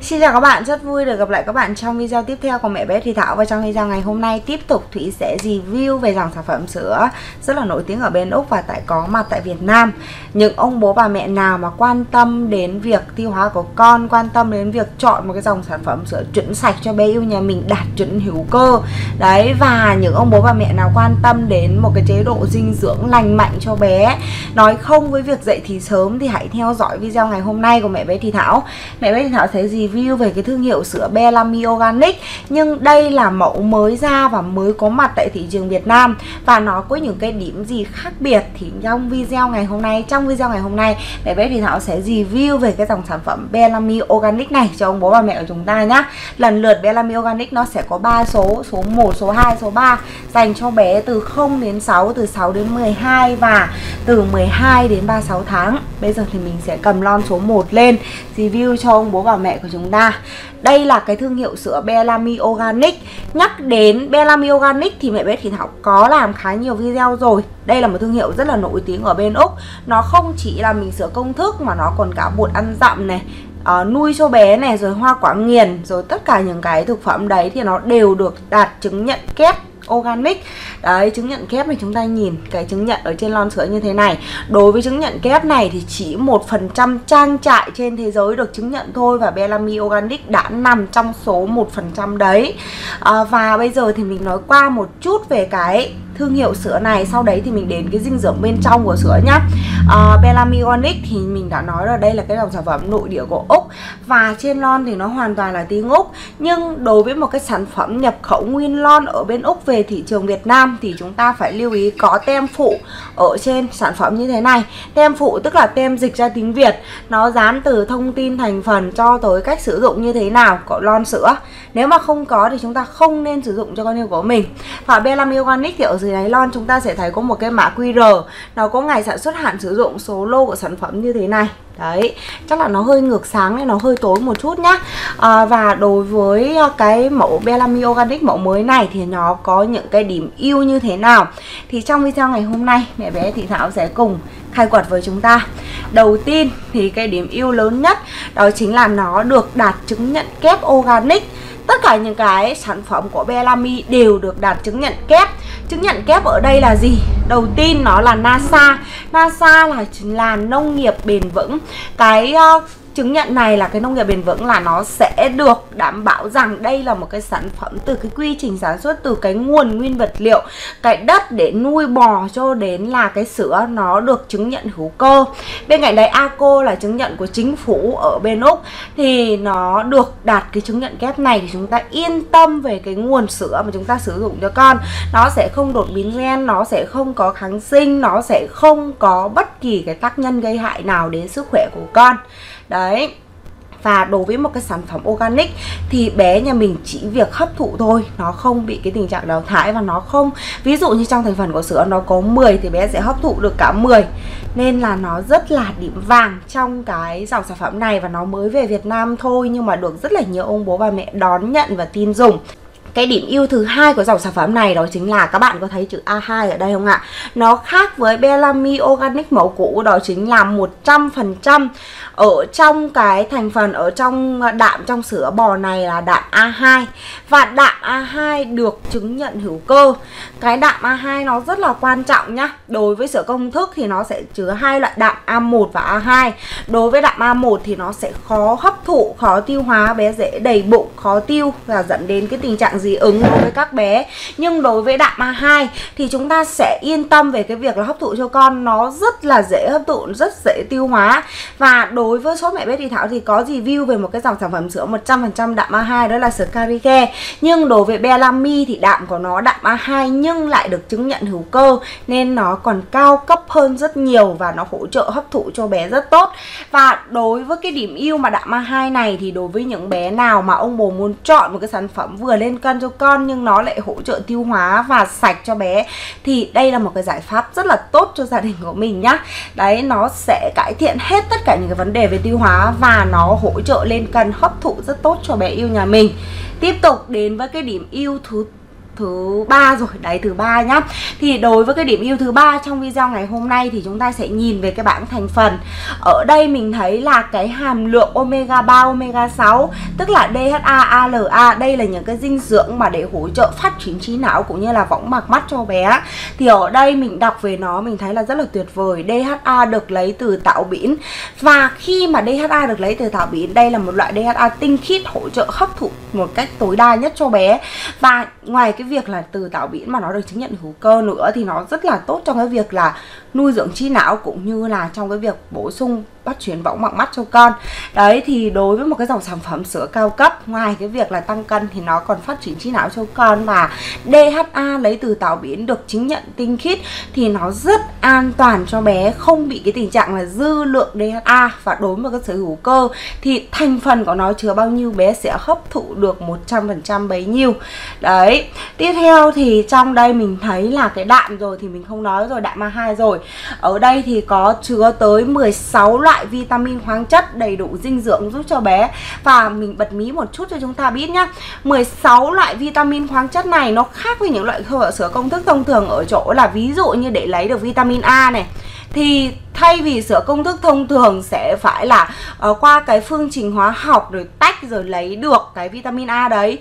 Xin chào các bạn, rất vui được gặp lại các bạn trong video tiếp theo của mẹ bé Thủy Thảo. Và trong video ngày hôm nay tiếp tục Thủy sẽ review về dòng sản phẩm sữa rất là nổi tiếng ở bên Úc và có mặt tại Việt Nam. Những ông bố bà mẹ nào mà quan tâm đến việc tiêu hóa của con, quan tâm đến việc chọn một cái dòng sản phẩm sữa chuẩn sạch cho bé yêu nhà mình đạt chuẩn hữu cơ đấy, và những ông bố bà mẹ nào quan tâm đến một cái chế độ dinh dưỡng lành mạnh cho bé, nói không với việc dậy thì sớm, thì hãy theo dõi video ngày hôm nay của mẹ bé Thủy Thảo. Mẹ bé Thủy Thảo sẽ review về cái thương hiệu sữa Bellamy Organic, nhưng đây là mẫu mới ra và mới có mặt tại thị trường Việt Nam, và nó có những cái điểm gì khác biệt thì trong video ngày hôm nay mẹ bé Thủy Thảo sẽ review về cái dòng sản phẩm Bellamy Organic này cho ông bố bà mẹ của chúng ta nhá. Lần lượt Bellamy Organic nó sẽ có 3 số 1, số 2, số 3 dành cho bé từ 0 đến 6, từ 6 đến 12 và từ 12 đến 36 tháng. Bây giờ thì mình sẽ cầm lon số 1 lên review cho ông bố bà mẹ của chúng ta. Đây là cái thương hiệu sữa Bellamy Organic. Nhắc đến Bellamy Organic thì mẹ bé Thủy Thảo có làm khá nhiều video rồi. Đây là một thương hiệu rất là nổi tiếng ở bên Úc. Nó không chỉ là mình sữa công thức mà nó còn cả bột ăn dặm này, nuôi cho bé này, rồi hoa quả nghiền, rồi tất cả những cái thực phẩm đấy thì nó đều được đạt chứng nhận kép organic. Đấy, chứng nhận kép này chúng ta nhìn cái chứng nhận ở trên lon sữa như thế này. Đối với chứng nhận kép này thì chỉ 1% trang trại trên thế giới được chứng nhận thôi, và Bellamy Organic đã nằm trong số 1% đấy. Và bây giờ thì mình nói qua một chút về cái thương hiệu sữa này, sau đấy thì mình đến cái dinh dưỡng bên trong của sữa nhá. Bellamy Organic thì mình đã nói là đây là cái dòng sản phẩm nội địa của Úc, và trên lon thì nó hoàn toàn là tiếng Úc. Nhưng đối với một cái sản phẩm nhập khẩu nguyên lon ở bên Úc về thị trường Việt Nam thì chúng ta phải lưu ý có tem phụ ở trên sản phẩm như thế này. Tem phụ tức là tem dịch ra tiếng Việt, nó dán từ thông tin thành phần cho tới cách sử dụng như thế nào của lon sữa. Nếu mà không có thì chúng ta không nên sử dụng cho con yêu của mình. Và Bellamy Organic thì ở dưới đáy lon chúng ta sẽ thấy có một cái mã QR, nó có ngày sản xuất, hạn sử dụng, số lô của sản phẩm như thế này. Đấy, chắc là nó hơi ngược sáng nên nó hơi tối một chút nhá. Và đối với cái mẫu Bellamy Organic mẫu mới này thì nó có những cái điểm ưu như thế nào thì trong video ngày hôm nay mẹ bé Thủy Thảo sẽ cùng khai quật với chúng ta. Đầu tiên thì cái điểm ưu lớn nhất đó chính là nó được đạt chứng nhận kép organic. Tất cả những cái sản phẩm của Bellamy đều được đạt chứng nhận kép. Chứng nhận kép ở đây là gì? Đầu tiên nó là NASA. NASA là nông nghiệp bền vững. Cái chứng nhận này là cái nông nghiệp bền vững là nó sẽ được đảm bảo rằng đây là một cái sản phẩm từ cái quy trình sản xuất, từ cái nguồn nguyên vật liệu, cái đất để nuôi bò cho đến là cái sữa nó được chứng nhận hữu cơ. Bên cạnh đấy ACO là chứng nhận của chính phủ ở bên Úc, thì nó được đạt cái chứng nhận kép này thì chúng ta yên tâm về cái nguồn sữa mà chúng ta sử dụng cho con. Nó sẽ không đột biến gen, nó sẽ không có kháng sinh, nó sẽ không có bất kỳ cái tác nhân gây hại nào đến sức khỏe của con. Đấy. Và đối với một cái sản phẩm organic thì bé nhà mình chỉ việc hấp thụ thôi, nó không bị cái tình trạng đào thải, và nó không, ví dụ như trong thành phần của sữa nó có 10 thì bé sẽ hấp thụ được cả 10. Nên là nó rất là điểm vàng trong cái dòng sản phẩm này, và nó mới về Việt Nam thôi nhưng mà được rất là nhiều ông bố bà mẹ đón nhận và tin dùng. Cái điểm ưu thứ hai của dòng sản phẩm này đó chính là các bạn có thấy chữ A2 ở đây không ạ? Nó khác với Bellamy Organic mẫu cũ, đó chính là 100% ở trong cái thành phần, ở trong đạm trong sữa bò này là đạm A2. Và đạm A2 được chứng nhận hữu cơ. Cái đạm A2 nó rất là quan trọng nhá. Đối với sữa công thức thì nó sẽ chứa hai loại đạm A1 và A2. Đối với đạm A1 thì nó sẽ khó hấp thụ, khó tiêu hóa, bé dễ đầy bụng, khó tiêu và dẫn đến cái tình trạng dị ứng đối với các bé. Nhưng đối với đạm A2 thì chúng ta sẽ yên tâm về cái việc là hấp thụ cho con, nó rất là dễ hấp thụ, rất dễ tiêu hóa. Và đối với shop mẹ bé Thủy Thảo thì có review về một cái dòng sản phẩm sữa 100% đạm A2, đó là sữa Caricare. Nhưng đối với Bellamy thì đạm của nó đạm A2 nhưng lại được chứng nhận hữu cơ, nên nó còn cao cấp hơn rất nhiều và nó hỗ trợ hấp thụ cho bé rất tốt. Và đối với cái điểm ưu mà đạm A2 này thì đối với những bé nào mà ông bố muốn chọn một cái sản phẩm vừa lên cân cho con nhưng nó lại hỗ trợ tiêu hóa và sạch cho bé thì đây là một cái giải pháp rất là tốt cho gia đình của mình nhá. Đấy, nó sẽ cải thiện hết tất cả những cái vấn đề về tiêu hóa và nó hỗ trợ lên cân, hấp thụ rất tốt cho bé yêu nhà mình. Tiếp tục đến với cái điểm ưu thứ 3 rồi, đấy thứ 3 nhá. Thì đối với cái điểm ưu thứ 3 trong video ngày hôm nay thì chúng ta sẽ nhìn về cái bảng thành phần. Ở đây mình thấy là cái hàm lượng omega 3, omega 6, tức là DHA, ALA, đây là những cái dinh dưỡng mà để hỗ trợ phát triển trí não cũng như là võng mạc mắt cho bé. Thì ở đây mình đọc về nó mình thấy là rất là tuyệt vời. DHA được lấy từ táo biển, và khi mà DHA được lấy từ táo biển, đây là một loại DHA tinh khiết hỗ trợ hấp thụ một cách tối đa nhất cho bé. Và ngoài cái việc là từ táo biển mà nó được chứng nhận hữu cơ nữa thì nó rất là tốt trong cái việc là nuôi dưỡng trí não cũng như là trong cái việc bổ sung phát triển võng mạc mắt cho con. Đấy, thì đối với một cái dòng sản phẩm sữa cao cấp, ngoài cái việc là tăng cân thì nó còn phát triển trí não cho con. Và DHA lấy từ táo biển được chứng nhận tinh khiết thì nó rất an toàn cho bé, không bị cái tình trạng là dư lượng DHA. Và đối với cái sữa hữu cơ thì thành phần của nó chứa bao nhiêu bé sẽ hấp thụ được 100% bấy nhiêu. Đấy, tiếp theo thì trong đây mình thấy là cái đạm rồi thì mình không nói rồi, đạm A2 rồi. Ở đây thì có chứa tới 16 loại vitamin khoáng chất đầy đủ dinh dưỡng giúp cho bé. Và mình bật mí một chút cho chúng ta biết nhá, 16 loại vitamin khoáng chất này nó khác với những loại sữa công thức thông thường ở chỗ là ví dụ như để lấy được vitamin A này thì thay vì sữa công thức thông thường sẽ phải là qua cái phương trình hóa học rồi tách rồi lấy được cái vitamin A đấy,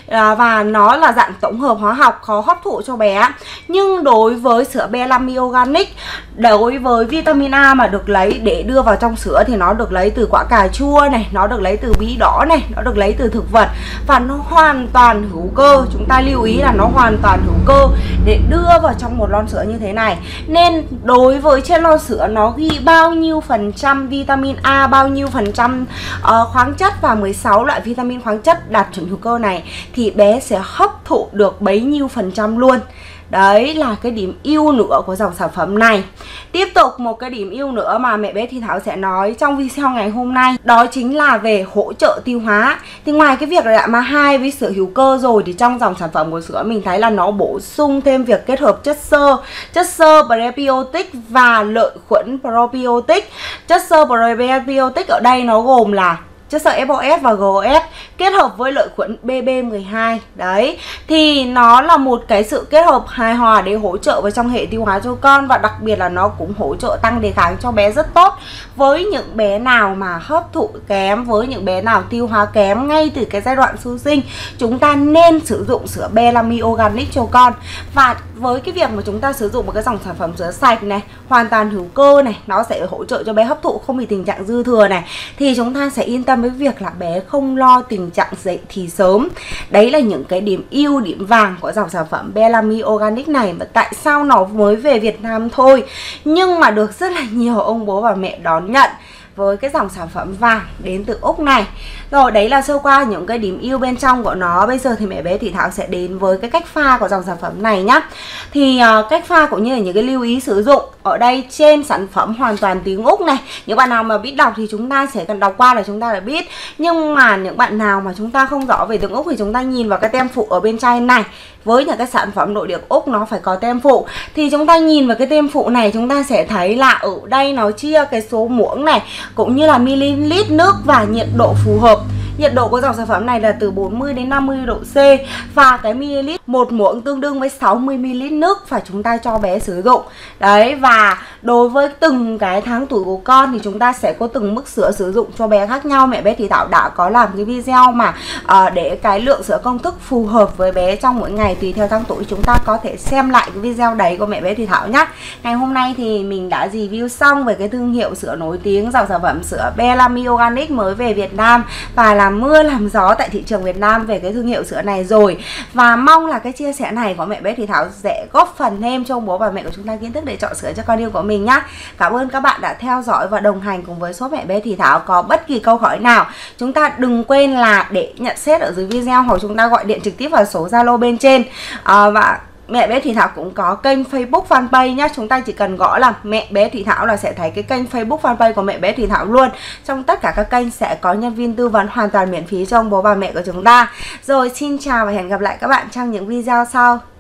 và nó là dạng tổng hợp hóa học khó hấp thụ cho bé. Nhưng đối với sữa Bellamy Organic, đối với vitamin A mà được lấy để đưa vào trong sữa thì nó được lấy từ quả cà chua này, nó được lấy từ bí đỏ này, nó được lấy từ thực vật và nó hoàn toàn hữu cơ. Chúng ta lưu ý là nó hoàn toàn hữu cơ để đưa vào trong một lon sữa như thế này. Nên đối với trên lon sữa nó ghi bao nhiêu phần trăm vitamin A, bao nhiêu phần trăm khoáng chất và 16 loại vitamin khoáng chất đạt chuẩn hữu cơ này thì bé sẽ hấp thụ được bấy nhiêu phần trăm luôn. Đấy là cái điểm ưu nữa của dòng sản phẩm này. Tiếp tục một cái điểm ưu nữa mà mẹ bé Thị Thảo sẽ nói trong video ngày hôm nay, đó chính là về hỗ trợ tiêu hóa. Thì ngoài cái việc là đạm A2 với sữa hữu cơ rồi thì trong dòng sản phẩm của sữa mình thấy là nó bổ sung thêm việc kết hợp chất xơ prebiotic và lợi khuẩn probiotic. Chất xơ prebiotic ở đây nó gồm là chất xơ FOS và GOS kết hợp với lợi khuẩn BB12. Đấy, thì nó là một cái sự kết hợp hài hòa để hỗ trợ vào trong hệ tiêu hóa cho con. Và đặc biệt là nó cũng hỗ trợ tăng đề kháng cho bé rất tốt. Với những bé nào mà hấp thụ kém, với những bé nào tiêu hóa kém ngay từ cái giai đoạn sơ sinh, chúng ta nên sử dụng sữa Bellamy Organic cho con. Và với cái việc mà chúng ta sử dụng một cái dòng sản phẩm sữa sạch này, hoàn toàn hữu cơ này, nó sẽ hỗ trợ cho bé hấp thụ không bị tình trạng dư thừa này, thì chúng ta sẽ yên tâm với việc là bé không lo tình trạng dậy thì sớm. Đấy là những cái điểm ưu, điểm vàng của dòng sản phẩm Bellamy Organic này. Và tại sao nó mới về Việt Nam thôi nhưng mà được rất là nhiều ông bố và mẹ đón nhận với cái dòng sản phẩm vàng đến từ Úc này. Rồi, đấy là sơ qua những cái điểm ưu bên trong của nó. Bây giờ thì mẹ bé Thị Thảo sẽ đến với cái cách pha của dòng sản phẩm này nhá. Thì cách pha cũng như là những cái lưu ý sử dụng. Ở đây trên sản phẩm hoàn toàn tiếng Úc này. Những bạn nào mà biết đọc thì chúng ta sẽ cần đọc qua là chúng ta đã biết. Nhưng mà những bạn nào mà chúng ta không rõ về tiếng Úc thì chúng ta nhìn vào cái tem phụ ở bên trên này. Với những cái sản phẩm nội địa Úc nó phải có tem phụ. Thì chúng ta nhìn vào cái tem phụ này chúng ta sẽ thấy là ở đây nó chia cái số muỗng này cũng như là ml nước và nhiệt độ phù hợp. Nhiệt độ của dòng sản phẩm này là từ 40 đến 50 độ C. Và cái ml, một muỗng tương đương với 60 ml nước phải chúng ta cho bé sử dụng. Đấy, và đối với từng cái tháng tuổi của con thì chúng ta sẽ có từng mức sữa sử dụng cho bé khác nhau. Mẹ bé Thị Thảo đã có làm cái video mà để cái lượng sữa công thức phù hợp với bé trong mỗi ngày tùy theo tháng tuổi. Chúng ta có thể xem lại cái video đấy của mẹ bé Thị Thảo nhé. Ngày hôm nay thì mình đã review xong về cái thương hiệu sữa nổi tiếng, dòng sản phẩm sữa Bellamy Organic mới về Việt Nam và làm mưa làm gió tại thị trường Việt Nam về cái thương hiệu sữa này rồi. Và mong là cái chia sẻ này của mẹ bé Thị Thảo sẽ góp phần thêm cho bố và mẹ của chúng ta kiến thức để chọn sữa cho con yêu của mình nhá. Cảm ơn các bạn đã theo dõi và đồng hành cùng với shop mẹ bé Thị Thảo. Có bất kỳ câu hỏi nào chúng ta đừng quên là để nhận xét ở dưới video hoặc chúng ta gọi điện trực tiếp vào số Zalo bên trên. Và mẹ bé Thị Thảo cũng có kênh Facebook fanpage nhá. Chúng ta chỉ cần gõ là mẹ bé Thị Thảo là sẽ thấy cái kênh Facebook fanpage của mẹ bé Thị Thảo luôn. Trong tất cả các kênh sẽ có nhân viên tư vấn hoàn toàn miễn phí cho ông bố bà mẹ của chúng ta. Rồi, xin chào và hẹn gặp lại các bạn trong những video sau.